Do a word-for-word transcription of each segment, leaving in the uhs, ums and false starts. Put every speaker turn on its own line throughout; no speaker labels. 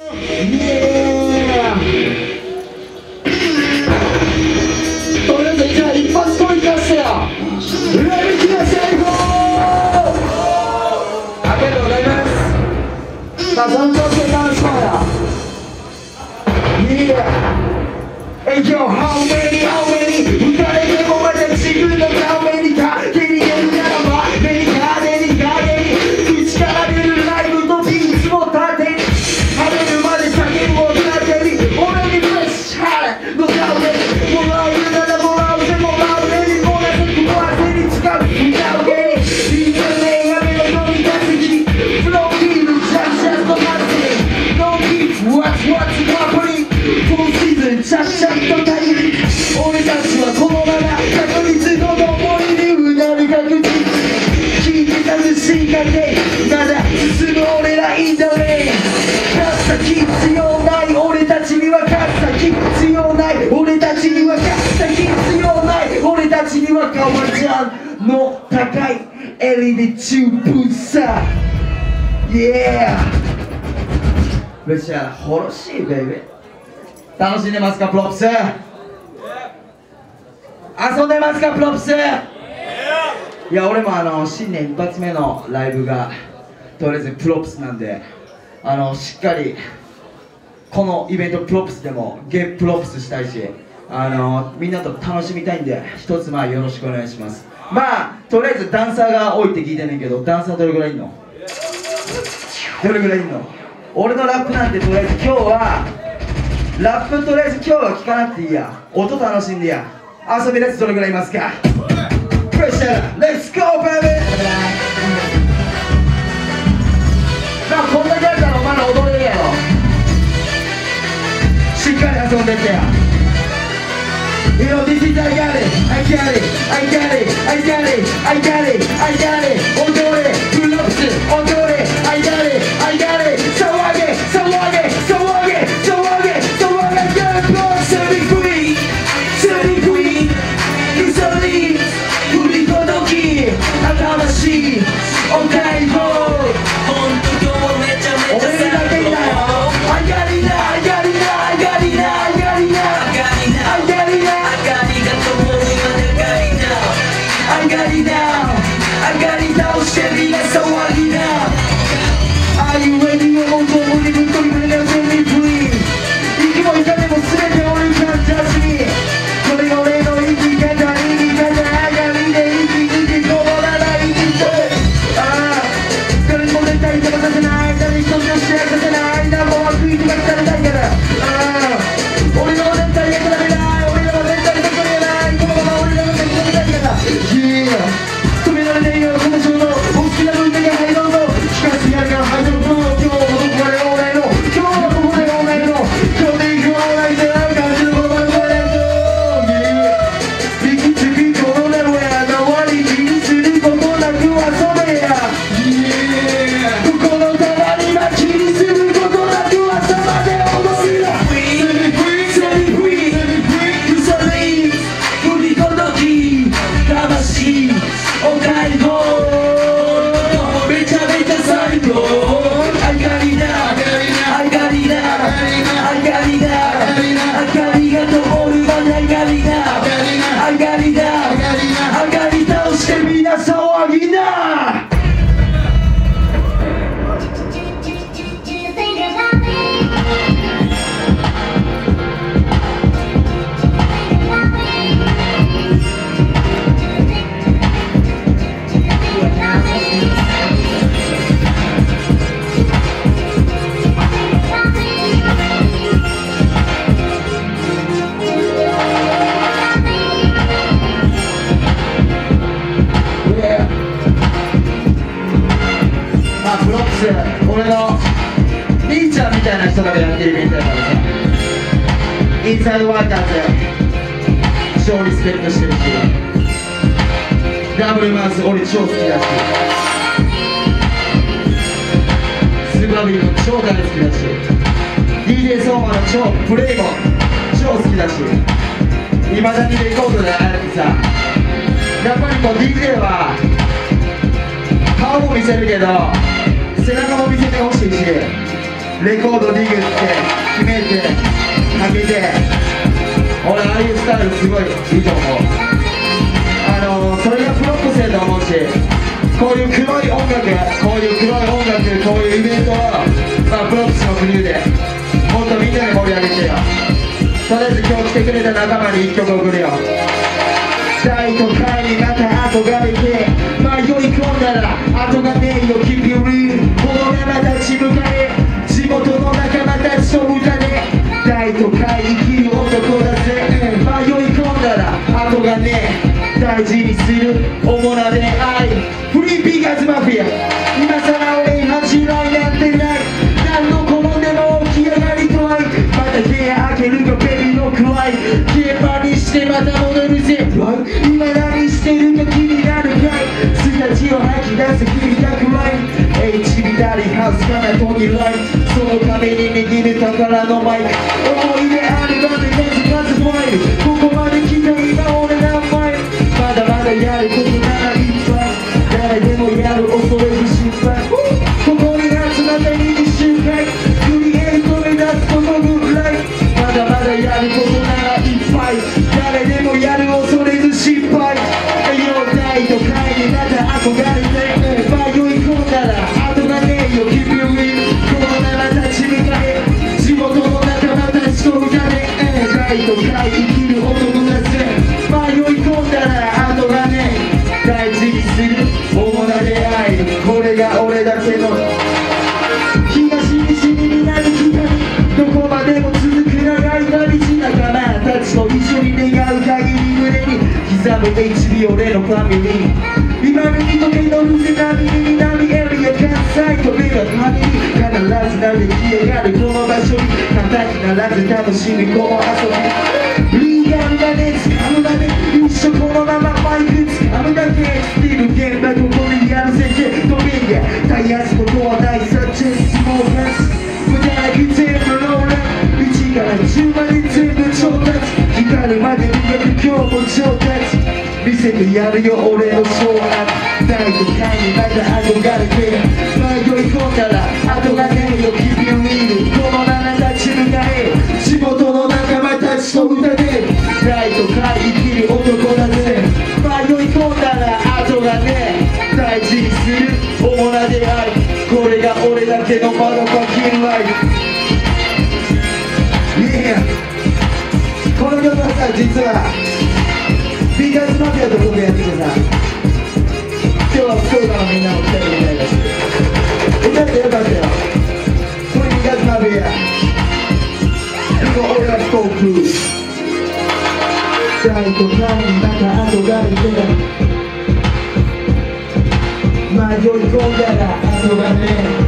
とりあえずじゃあ一発取り出してよ。レミキが成功。ありがとうございます。さあその調子で楽しもうよ。Hey yo, how many, how many 歌えてもまた自分のためにか手に入れるならば目に金に金に口から出るライブとビーツも立てに晴れるまで叫ぶを立てに俺にプレッシャーのためにもらうならもらうぜもらうぜにもらせ食わせに使う歌うげにいいじゃねえやめろよみたすぎフローキールジャンジャンとなってノーキープ What's what's happening このシーズンチャッチャッと大変俺たちはこのまま確実の思いにうなる確実聞いてたる進化でまだ進む俺らいいんだね勝った気必要ない俺たちには勝った気必要ない俺たちには勝った気必要ない俺たちには革ジャンの高い襟で十分さ Yeah めっちゃほろしいベイベー楽しんでますかプロプス遊んでますかプロプスいや俺もあの新年一発目のライブがとりあえずプロプスなんであのしっかりこのイベントプロプスでもゲプロプスしたいしあのみんなと楽しみたいんで一つまあよろしくお願いしますまあとりあえずダンサーが多いって聞いてんねんけどダンサーどれぐらいいんのどれぐらいいんの俺のラップなんてとりあえず今日はラップとりあえず今日は聴かなくていいや音楽しんでや遊びのやつどれぐらいいますかプレッシャー Let's go baby まあこんだけやったらまだ踊れるやろしっかり遊んでってや You know this is I got it I got it I got it I got it I got it I got it 踊れプロプス踊れ I got it I got it 騒げ騒げ騒げ騒げ騒げ Get blood set me free set me free 嘘に振り届き魂お解放ほんと今日めちゃめちゃ最高 I got it now I got it now I got it now I got it now I got it now I got it now I got it now してみな騒ぎな Are you ready? 本当にぶっ飛びくれな Set me free 息も痛みも全て俺に感謝しこれが俺の生き方生き方上がりで生き生きこぼらない生きてああ誰にも絶対邪魔させない誰一つを幸せさせない何も悪意とかされないからああ俺の絶対役立てない俺らは絶対そこにはないこのまま俺らの絶対ないから Yeah 止められないよこの衝動大きな分だけ入ろうと聞かせてやるから入ろうと今日もどこまでオーライの今日もここでオーライの今日で行くオーライである感じのこのままオーライの Yeah 生きてくこの名は周り気にすることなく遊べや Yeah ここのたまには気にすることなく朝まで踊るな Set me free嘘に振り届き魂お解放めちゃめちゃ最高 I got it now I got it now I got it now 明かりが灯るまで I got it now I got it now 上がり倒してみんな騒ぎなプロプス俺の兄ちゃんみたいな人がやってるイベントだからさインサイドワーカーズ超リスペクトしてるしダブルマウス俺超好きだしスバビーも超大好きだし ディージェー ソーマの超プレイも超好きだしいまだにレコードであるってさやっぱりこう ディージェー は顔も見せるけど背中も見せてほしいしレコードディグって決めてかけて、俺ああいうスタイルすごいいいと思う。あのー、それがプロップスやと思うし、こういう黒い音楽、こういう黒い音楽、こういうイベントを、まあ、プロップスの国でもっとみんなで盛り上げてよ。とりあえず今日来てくれた仲間に一曲送るよ。大都会にまた憧れて迷い込んだら後がねえよ Keep it real このまま立ち向かえ地元の仲間たちと歌で大都会生きる男だぜ迷い込んだら後がねえ大事にする主な恋愛フリーピーガーズマフィア今さら俺に恥じらいなんてない何度転んでも起き上がりトライまた部屋開けるかベビーのクライ消え場にしてまた戻るぜ今何してるか気になるかいすだちを吐き出す君がくらい H ビタリーハウスから途切らいそのために握る宝のマイク思い出あるまで数々ファイルここまで来た今俺何枚まだまだやることならいっぱい誰でもやる恐れず心配ここに集まったにじゅっしゅうかいクリエイト目指すことぐらいまだまだやることならいっぱい誰でもやる恐れず心配栄養大都会にまた憧れて迷い込んだら後がねえよ Keep it real このまま立ち向かえ地元の仲間たちと歌で大都会生きる男だぜ迷い込んだら後がねえ大事にする主な出会いこれが俺だけの東西になる光どこまでも続く長い旅路仲間たちと一緒に願う限り胸に刻む エイチビー 俺のファミリー今にとけの風波に南エリア関西飛べるために必ずなる消えがるこの場所に叩き鳴らず楽しみこの遊びリーガルがね掴むまで一緒このままマイク掴むだけスティール現場ここでやるぜ飛べりゃ絶やすことはないさチェスモーカス無駄なく全部ローラーいちからじゅうまで全部調達光るまで磨く今日も上達見せてやるよ俺のショーアップ大都会にまた憧れて迷い込んだら後がねえよ Keep it real このまま立ち向かえ地元の仲間たちと歌で大都会生きる男だぜ迷い込んだら後がねえ大事にする主な出会いこれが俺だけのマダファッキンライフ Yeah この曲はさ実はビーガーズマフィアと僕やっててさ今日は福岡のみんなも来てるみたいだし歌ってよかったよこれビーガーズマフィア今俺は福岡大都会にまた憧れて迷い込んだら後がね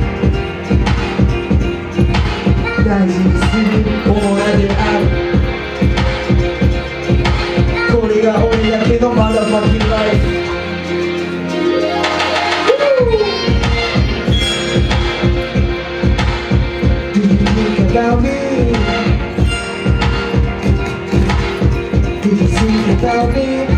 大事にする主な出会いこれが俺だけのまだファキンライフ Do you think about me? Do you think about me?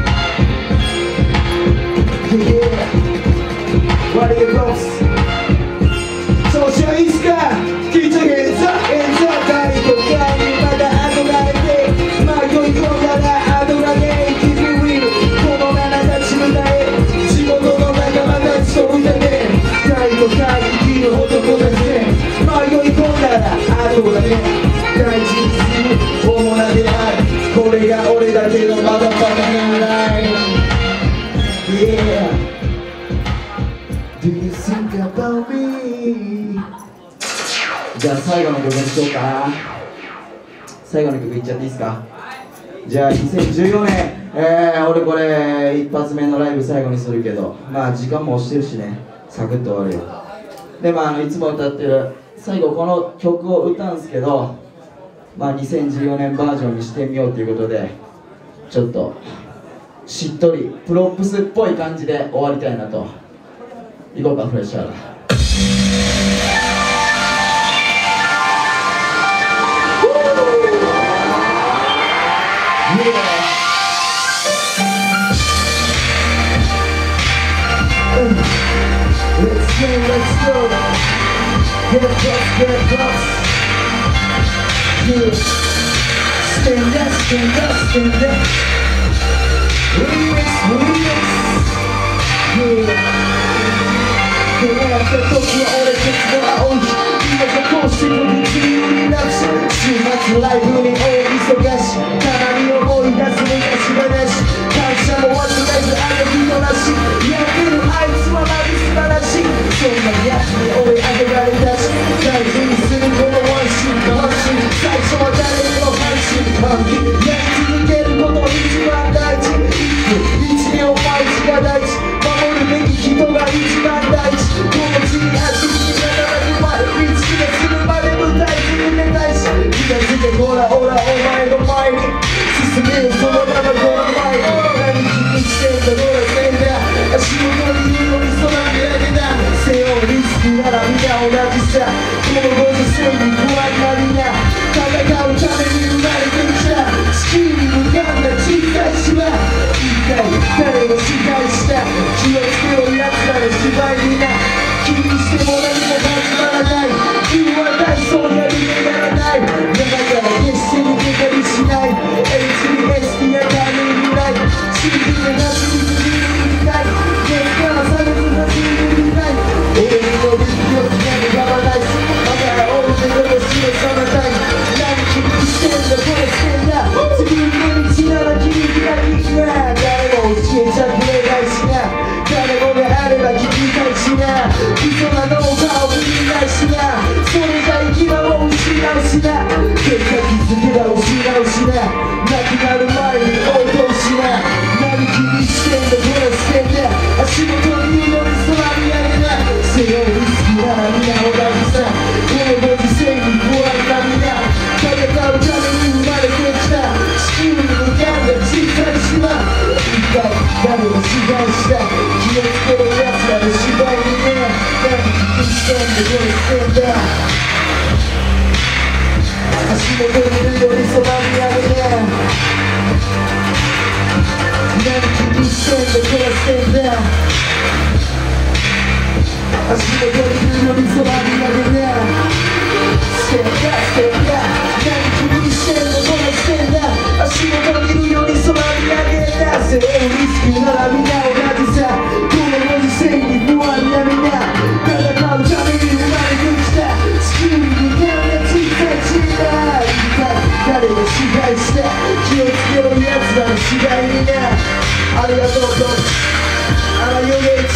Yeah What are your thoughts? そうしよういいっすか聞いとけヘンザヘンザ大都会にまだ憧れて迷い込んだら後がねえ Keep it real このまま立ち向かえ地元の仲間たちと歌で大都会生きる男だぜ迷い込んだら後がね大事にする主な出会いこれが俺だけのまだファキンライフ Yeah Do you think about me? じゃあ最後の曲にしようかな最後の曲いっちゃっていいですかじゃあにせんじゅうよねん、えー、俺これ一発目のライブ最後にするけどまあ時間も押してるしねサクッと終わるよでまあ、あのいつも歌ってる最後この曲を歌うんすけどまあにせんじゅうよねんバージョンにしてみようということでちょっとしっとりプロップスっぽい感じで終わりたいなといこうかフレッシャーだLet's go, let's go Get close, get close. Yeah. Stand up, stand up, stand up. Remix, remix. Yeah. 出会った時は俺たちの青い今がこうしての自由になるし週末ライブに大忙したまに思い出す昔話感謝も忘れずあの人らしいやってるあいつはマジ素晴らしいそんなやつに俺あげられたし大事にするこのワンシーンワンシーン最初は誰にも関心関係やり続けること一番大事一秒毎日が大事守るべき人が一番大事この地に足にならなく前見つけするまで舞台に出たいし気がついてほらほらお前の前に進めよそのままこの前に何気にしてんだどうだせんだ足元にいるのに空見上げた背負うリスクなら皆同じさこのご時世に不安なみんな戦うために生まれてきた地球に向かんだ小さい島一体誰を支配した気をつけろ奴らの芝居にな気にしても何も始まらない君は大層やりにならないだから決して逃げたりしない エイチディーエス にやためにない真剣な夏に続いていたい月から差別が続いていない俺にの力をつなぐがまないだから俺のことを示さなたい何気にしてんだこれしてんだ次の道なら君がいいな誰も教えちゃくれないしな誰もがあれば聞きたいしな基礎なノウハウを見ないしなそれじゃ生き場を失うしな結果気づけば失うしななくなる前に応答しな何気にしてんだこれしてんだ足元にいるのに空見上げな背負うリスクなら皆同じさこのご時世に不安な皆戦うために生まれてきた地球に向かんだ小さい島一体誰を支配した気をつけろ奴らの芝居にね何気にしてんだこれしてんだ足元にいるより空見上げて何気にしてんだこれしてんだ足元にいるより空見上げてStand up, stand up 何気にしてんだこれしてんだ足元にいるより空見上げた背負うリスクなら皆同じさこのご時世に不安な皆戦うために生まれてきた地球に向かんだ小さい島一体誰が支配した気をつけろ奴らの次第になありがとうとあらよげ